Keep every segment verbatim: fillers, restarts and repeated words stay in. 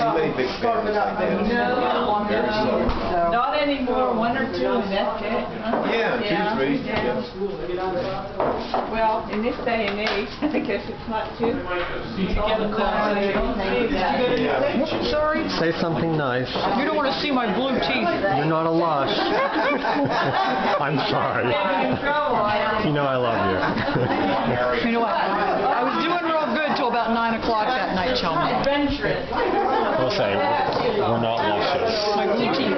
too many big families like that. No, Very slow. not anymore. One or two, and that's it. Huh? Yeah, two, three. Yeah. Well, in this day and age, I guess it's not too. Sorry? Say something nice. You don't want to see my blue teeth. You're not a lush. I'm sorry. You know I love you. You know what? I was doing real good till about nine o'clock that night, Chum. Adventurous. We'll say we're not luscious. My blue teeth.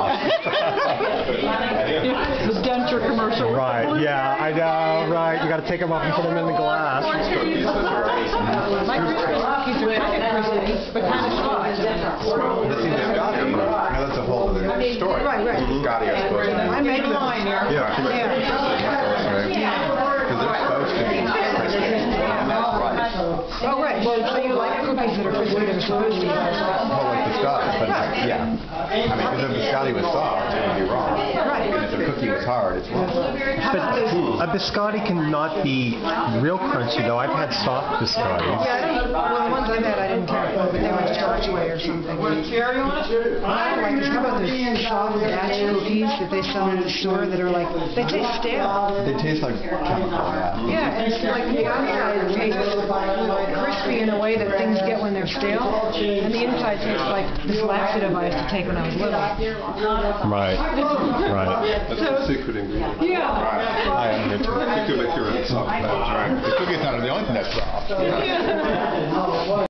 The denture commercial. Right, yeah, I know, right. You got to take them up and put them in the glass. My Christmas cookies are cricket cookies, but kind of shy. But see, the Scotty, now that's a whole other story. Right, right. The Scotty are supposed to be. I made mine here. Yeah, I think that's because they're supposed to be Christmas. And that's right. Oh, right. So you like cookies that are crispy that are supposed to be. Well, like biscotti, but it's, yeah. I mean, because if biscotti was soft, it would be wrong. Right. And if the cookie was hard, it's wrong. But a biscotti cannot be real crunchy, though. I've had soft biscottis. Yeah, I don't, well, the ones I've had I didn't care for, but they were just archway or something. What cherry on it? I don't like this. How about those soft batch cookies that they sell in the store that are like, they taste stale. They taste like chemical, yeah. Yeah, and it's like the outside tastes crispy in a way that things get when they're stale, and the inside tastes like this laxative I used to take when I was little. Right, right. That's the secret ingredient. Yeah. I am here too. Particularly if you're in soft batch, right? The cookie's not the only thing that's soft.